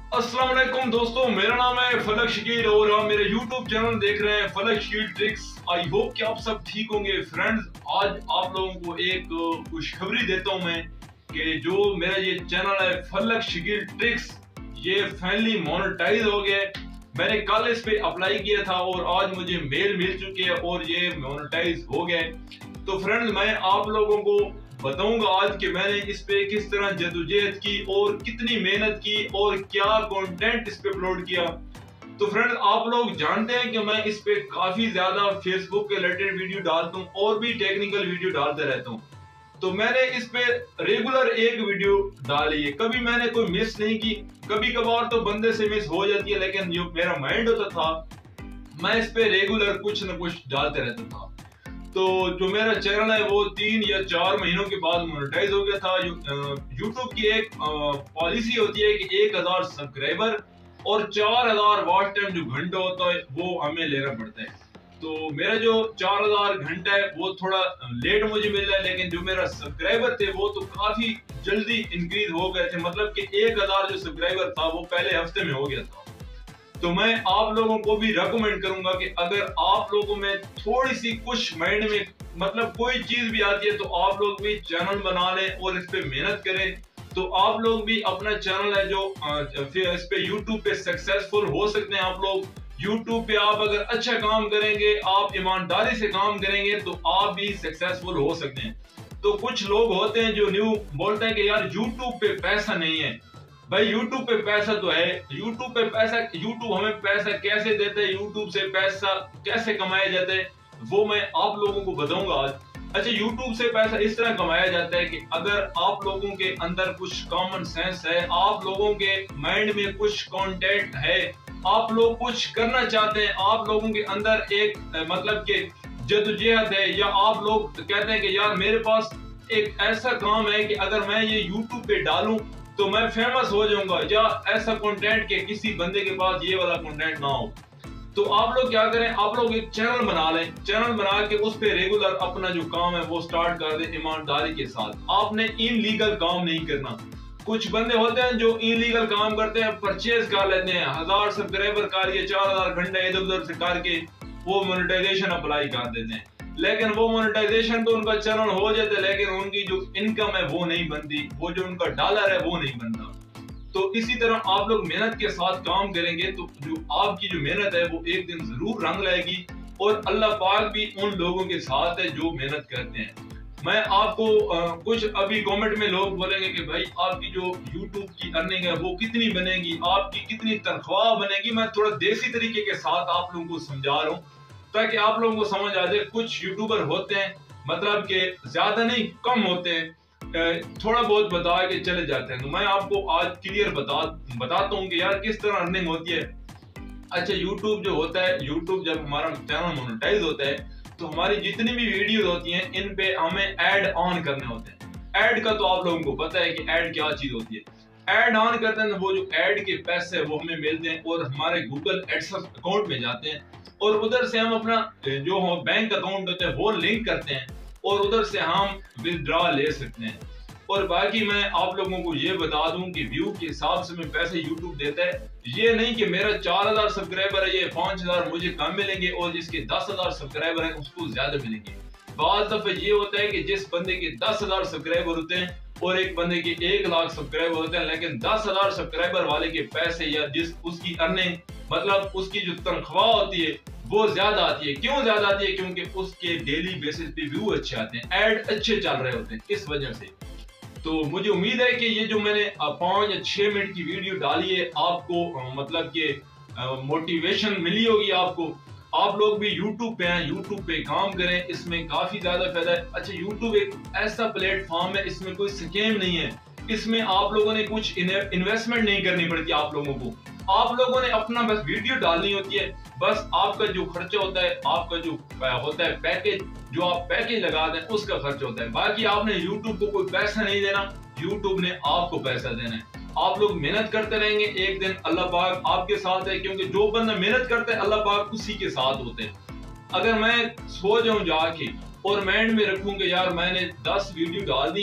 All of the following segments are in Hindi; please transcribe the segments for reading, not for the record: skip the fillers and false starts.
अस्सलाम वालेकुम दोस्तों, मेरा नाम है फलक शकील और आप मेरे YouTube चैनल देख रहे हैं फलक शकील ट्रिक्स। आई होप कि आप सब ठीक होंगे। फ्रेंड्स, आज आप लोगों को एक खुशखबरी देता हूं मैं कि जो मेरा ये चैनल है फलक शकील ट्रिक्स, ये फाइनली मोनेटाइज हो गया। मैंने कल इस पे अप्लाई किया था और आज मुझे मेल मिल चुकी है और ये मोनेटाइज हो गया। तो फ्रेंड्स, मैं आप लोगों को बताऊंगा आज कि मैंने इस पे किस तरह जदोजहद की और कितनी मेहनत की और क्या कंटेंट इस पे अपलोड किया। तो फ्रेंड्स, आप लोग जानते हैं कि मैं इस पे काफी ज्यादा फेसबुक के रिलेटेड वीडियो डालता हूँ और भी टेक्निकल वीडियो डालते रहता हूँ। तो मैंने इस पे रेगुलर एक वीडियो डाली है, कभी मैंने कोई मिस नहीं की। कभी कभार तो बंदे से मिस हो जाती है, लेकिन जो मेरा माइंड होता था मैं इस पे रेगुलर कुछ न कुछ डालते रहता था। तो जो मेरा चैनल है वो 3 या 4 महीनों के बाद मोनेटाइज हो गया था। यूट्यूब की एक पॉलिसी होती है कि 1000 सब्सक्राइबर और 4000 वॉच टाइम जो घंटा होता है वो हमें लेना पड़ता है। तो मेरा जो 4000 घंटा है वो थोड़ा लेट मुझे मिला है, लेकिन जो मेरा सब्सक्राइबर थे वो तो काफी जल्दी इंक्रीज हो गए थे। मतलब कि 1000 जो सब्सक्राइबर था वो पहले हफ्ते में हो गया था। तो मैं आप लोगों को भी रेकमेंड करूंगा कि अगर आप लोगों में थोड़ी सी कुछ माइंड में मतलब कोई चीज भी आती है तो आप लोग भी चैनल बना लें और इस पे मेहनत करें। तो आप लोग भी अपना चैनल है जो फिर इस पे यूट्यूब पे सक्सेसफुल हो सकते हैं। आप लोग यूट्यूब पे आप अगर अच्छा काम करेंगे, आप ईमानदारी से काम करेंगे तो आप भी सक्सेसफुल हो सकते हैं। तो कुछ लोग होते हैं जो न्यू बोलते हैं कि यार यूट्यूब पे पैसा नहीं है। भाई, YouTube पे पैसा तो है। YouTube पे पैसा, YouTube हमें पैसा कैसे देते हैं, YouTube से पैसा कैसे कमाया जाता है वो मैं आप लोगों को बताऊंगा आज। अच्छा, YouTube से पैसा इस तरह कमाया जाता है कि अगर आप लोगों के अंदर कुछ कॉमन सेंस है, आप लोगों के माइंड में कुछ कंटेंट है, आप लोग कुछ करना चाहते हैं, आप लोगों के अंदर एक मतलब के जद्दोजहद है, या आप लोग कहते हैं कि यार मेरे पास एक ऐसा काम है कि अगर मैं ये YouTube पे डालूं तो मैं फेमस हो जाऊंगा, या ऐसा कंटेंट के किसी बंदे के पास ये वाला कंटेंट ना हो। तो आप लोग क्या करें, आप लोग एक चैनल बना लें। चैनल बना के उस पे रेगुलर अपना जो काम है वो स्टार्ट कर दें ईमानदारी के साथ। आपने इनलीगल काम नहीं करना। कुछ बंदे होते हैं जो इनलीगल काम करते हैं, परचेज कर लेते हैं, 1000 सब्सक्राइबर कर, 4000 घंटे इधर उधर से करके वो मोनेटाइजेशन अप्लाई कर देते हैं। लेकिन वो मोनेटाइजेशन तो उनका चैनल हो जाता है, लेकिन उनकी जो इनकम है वो नहीं बनती, वो जो उनका डॉलर है वो नहीं बनता। तो इसी तरह आप लोग मेहनत के साथ काम करेंगे तो जो आपकी जो मेहनत है वो एक दिन जरूर रंग लाएगी, और अल्लाह पाक भी उन लोगों के साथ है जो मेहनत करते हैं। मैं आपको कुछ अभी कमेंट में लोग बोलेंगे कि भाई आपकी जो YouTube की अर्निंग है वो कितनी बनेगी, आपकी कितनी तनख्वाह बनेगी। मैं थोड़ा देसी तरीके के साथ आप लोगों को समझा रहा हूँ ताकि आप लोगों को समझ आ जाए। कुछ यूट्यूबर होते हैं मतलब के ज्यादा नहीं कम होते हैं, थोड़ा बहुत बता के चले जाते हैं। तो मैं आपको आज क्लियर बताता हूँ कि यार किस तरह अर्निंग होती है। अच्छा, यूट्यूब जो होता है, यूट्यूब जब हमारा चैनल मोनेटाइज होता है तो हमारी जितनी भी वीडियोस होती हैं इन पे हमें ऐड ऑन करने होते हैं। ऐड का तो आप लोगों को पता है कि ऐड क्या चीज होती है। ऐड ऑन करते हैं तो वो जो ऐड के पैसे है वो हमें मिलते हैं और हमारे गूगल एडसेंस अकाउंट में जाते हैं, और उधर से हम अपना जो बैंक अकाउंट होता है वो लिंक करते हैं और उधर से हम विथड्रॉ ले सकते हैं। और बाकी मैं आप लोगों को ये बता दूं कि व्यू के हिसाब से मैं पैसे यूट्यूब देता है। ये नहीं कि मेरा 4000 सब्सक्राइबर है, ये 5000 मुझे कम मिलेंगे और जिसके 10000 सब्सक्राइबर है उसको ज्यादा मिलेंगे। बात दफे ये होता है कि जिस बंदे के 10000 सब्सक्राइबर होते हैं और एक बंदे के 1 लाख सब्सक्राइबर होते हैं, लेकिन 10000 सब्सक्राइबर वाले के पैसे या जिस उसकी अर्निंग मतलब उसकी जो तनख्वाह होती है वो ज्यादा आती है। क्यों ज्यादा आती है? क्योंकि उसके डेली बेसिस पे व्यू अच्छे आते हैं, ऐड अच्छे चल रहे होते हैं, इस वजह से। तो मुझे उम्मीद है कि ये जो मैंने 5 या 6 मिनट की वीडियो डाली है आपको मतलब कि मोटिवेशन मिली होगी आपको। आप लोग भी YouTube पे हैं, YouTube पे काम करें, इसमें काफी ज्यादा फायदा है। अच्छा, YouTube एक ऐसा प्लेटफॉर्म है, इसमें कोई स्कैम नहीं है, इसमें आप लोगों ने कुछ इन्वेस्टमेंट नहीं करनी पड़ती। आप लोगों को आप लोगों ने अपना बस वीडियो डालनी होती है, बस आपका जो खर्चा होता है, आपका जो होता है पैकेज, जो आप पैकेज लगा दें उसका खर्च होता है। बाकी आपने YouTube को कोई पैसा नहीं देना, YouTube ने आपको पैसा देना है। आप लोग मेहनत करते रहेंगे, एक दिन अल्लाह पाक आपके साथ है, क्योंकि जो बंदा मेहनत करता है अल्लाह पाक उसी के साथ होते हैं। अगर मैं सो जाऊं जाके और माइंड में रखूं कि यार मैंने 10 वीडियो डाल दी है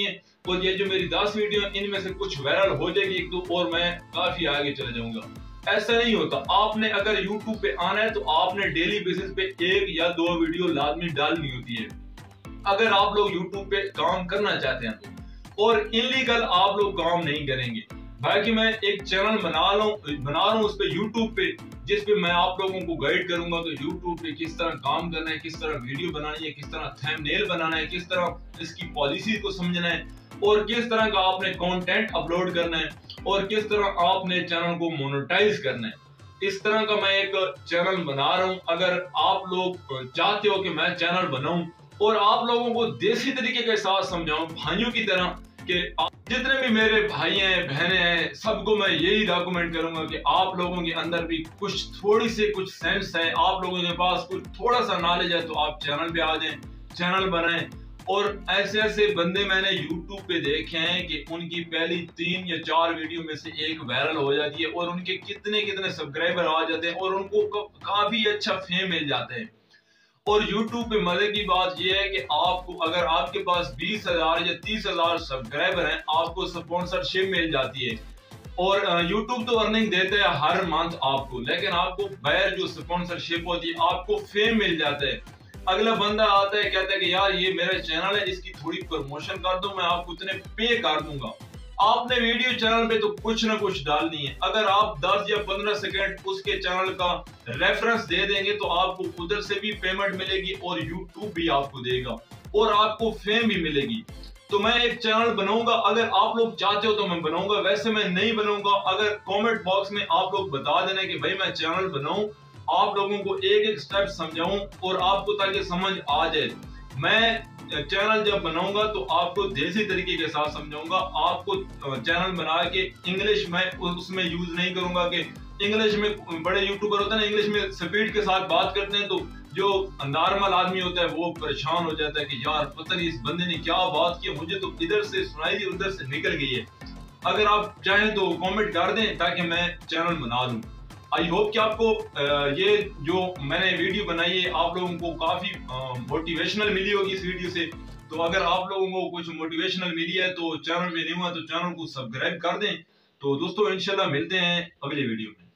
और ये जो मेरी 10 वीडियो है इनमें से कुछ वायरल हो जाएगी एक दो और मैं काफी आगे चले जाऊंगा। ऐसा नहीं होता। आपने अगर YouTube पे आना है तो आपने डेली बेसिस पे 1 या 2 वीडियो लाजमी डालनी होती है अगर आप लोग YouTube पे काम करना चाहते हैं तो। और इनलीगल आप लोग काम नहीं करेंगे। बाकी मैं एक चैनल बना रहा हूँ उस पे YouTube पे, जिस पे मैं आप लोगों को गाइड करूंगा कि YouTube पे किस तरह काम करना है, किस तरह वीडियो बनानी है, किस तरह थंबनेल बनाना है, किस तरह इसकी पॉलिसी को समझना है और किस तरह का आपने कंटेंट अपलोड करना है और किस तरह आपने चैनल को मोनेटाइज करना है। इस तरह का मैं एक चैनल बना रहा हूँ। अगर आप लोग चाहते हो कि मैं चैनल बनाऊं और आप लोगों को देसी तरीके के साथ समझाऊं भाइयों की तरह, कि जितने भी मेरे भाई हैं बहनें हैं सबको मैं यही रिकमेंड करूंगा कि आप लोगों के अंदर भी थोड़ी सी कुछ सेंस है, आप लोगों के पास कुछ थोड़ा सा नॉलेज है तो आप चैनल पे आ जाएं, चैनल बनाएं। और ऐसे ऐसे बंदे मैंने YouTube पे देखे हैं कि उनकी पहली 3 या 4 वीडियो में से एक वायरल हो जाती है और उनके कितने कितने सब्सक्राइबर आ जाते हैं और उनको काफी अच्छा फेम मिल जाते हैं। और YouTube पे मजे की बात यह है कि आपको अगर आपके पास 20,000 या 30,000 सब्सक्राइबर हैं आपको स्पॉन्सरशिप मिल जाती है। और YouTube तो अर्निंग देता है हर मंथ आपको, लेकिन आपको बाहर जो स्पॉन्सरशिप होती है आपको फेम मिल जाता है। अगला बंदा आता है कहता है कि यार ये मेरा चैनल है इसकी थोड़ी प्रमोशन कर दो, मैं आपको इतने पे कर दूंगा। आपने वीडियो चैनल पे तो कुछ ना कुछ डालनी है। अगर आप 10 या 15 सेकंड उसके चैनल का रेफरेंस दे देंगे तो आपको उधर से भी पेमेंट मिलेगी और YouTube भी आपको देगा और आपको फेम भी मिलेगी। तो मैं एक चैनल बनाऊंगा, अगर आप लोग चाहते हो तो मैं बनाऊंगा, वैसे मैं नहीं बनाऊंगा। अगर कमेंट बॉक्स में आप लोग बता देना कि भाई मैं चैनल बनाऊं, आप लोगों को एक एक स्टेप समझाऊं और आपको ताकि समझ आ जाए। मैं चैनल जब बनाऊंगा तो आपको देसी तरीके के साथ समझाऊंगा। आपको चैनल बना के इंग्लिश में उसमें यूज नहीं करूंगा कि इंग्लिश में बड़े यूट्यूबर होते हैं ना इंग्लिश में स्पीड के साथ बात करते हैं तो जो नॉर्मल आदमी होता है वो परेशान हो जाता है कि यार पता नहीं इस बंदे ने क्या बात की, मुझे तो इधर से सुनाई दी उधर से निकल गई है। अगर आप चाहें तो कमेंट कर दें ताकि मैं चैनल बना लूं। आई होप कि आपको ये जो मैंने वीडियो बनाई है आप लोगों को काफी मोटिवेशनल मिली होगी इस वीडियो से। तो अगर आप लोगों को कुछ मोटिवेशनल मिली है तो चैनल में नहीं हुआ तो चैनल को सब्सक्राइब कर दें। तो दोस्तों इंशाल्लाह मिलते हैं अगली वीडियो में।